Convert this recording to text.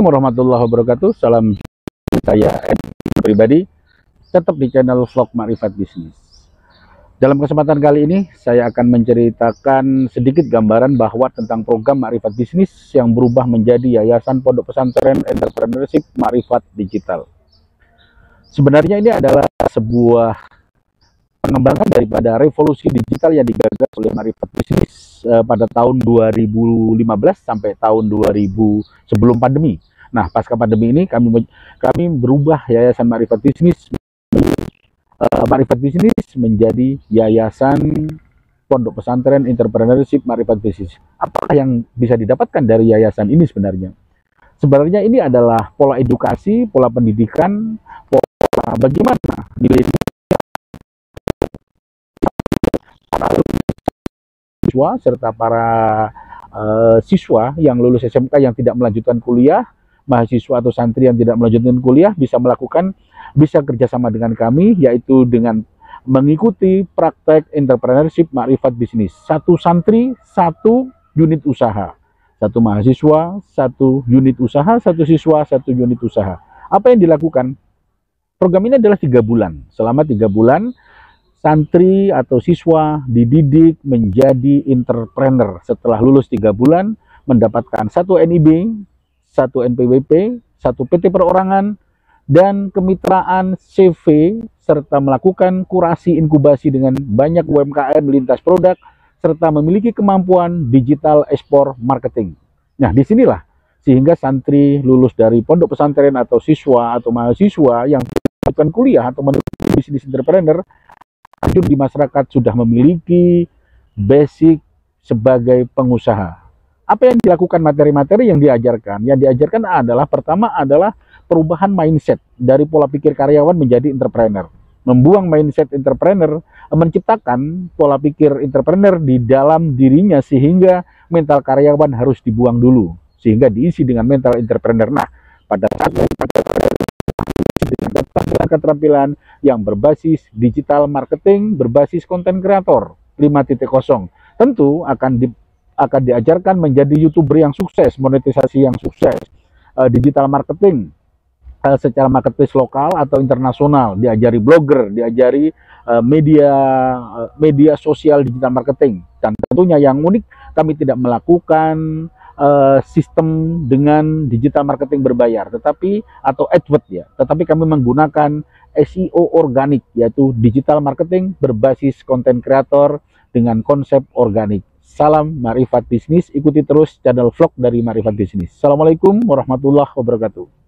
Assalamualaikum warahmatullahi wabarakatuh. Salam saya pribadi, tetap di channel vlog Makrifat Bisnis. Dalam kesempatan kali ini, saya akan menceritakan sedikit gambaran bahwa tentang program Makrifat Bisnis yang berubah menjadi Yayasan Pondok Pesantren Entrepreneurship Makrifat Digital. Sebenarnya ini adalah sebuah pengembangan daripada revolusi digital yang digagas oleh Makrifat Bisnis pada tahun 2015 sampai tahun 2000 sebelum pandemi. Nah, pasca pandemi ini kami berubah Yayasan Makrifat Bisnis menjadi Yayasan Pondok Pesantren Entrepreneurship Makrifat Bisnis. Apa yang bisa didapatkan dari yayasan ini sebenarnya? Sebenarnya ini adalah pola edukasi, pola pendidikan, pola bagaimana nilai siswa serta para siswa yang lulus SMK yang tidak melanjutkan kuliah, mahasiswa atau santri yang tidak melanjutkan kuliah bisa kerjasama dengan kami, yaitu dengan mengikuti praktek entrepreneurship Makrifat Bisnis. Satu santri, satu unit usaha. Satu mahasiswa, satu unit usaha, satu siswa, satu unit usaha. Apa yang dilakukan? Program ini adalah 3 bulan. Selama 3 bulan, santri atau siswa dididik menjadi entrepreneur. Setelah lulus 3 bulan, mendapatkan 1 NIB, 1 NPWP, 1 PT perorangan, dan kemitraan CV, serta melakukan kurasi inkubasi dengan banyak UMKM lintas produk, serta memiliki kemampuan digital ekspor marketing. Nah, disinilah sehingga santri lulus dari pondok pesantren atau siswa atau mahasiswa yang melakukan kuliah atau menuju bisnis entrepreneur, di masyarakat sudah memiliki basic sebagai pengusaha. Apa yang dilakukan materi-materi yang diajarkan? Yang diajarkan adalah, pertama adalah perubahan mindset dari pola pikir karyawan menjadi entrepreneur. Membuang mindset entrepreneur, menciptakan pola pikir entrepreneur di dalam dirinya sehingga mental karyawan harus dibuang dulu, sehingga diisi dengan mental entrepreneur. Nah, pada saat dengan keterampilan yang berbasis digital marketing, berbasis konten kreator 5.0, tentu akan diajarkan menjadi YouTuber yang sukses, monetisasi yang sukses, digital marketing secara marketplace lokal atau internasional, diajari blogger, diajari media sosial digital marketing. Dan tentunya yang unik, kami tidak melakukan sistem dengan digital marketing berbayar, atau AdWords ya, tetapi kami menggunakan SEO organik, yaitu digital marketing berbasis konten kreator dengan konsep organik. Salam Makrifat Bisnis, ikuti terus channel vlog dari Makrifat Bisnis. Assalamualaikum warahmatullahi wabarakatuh.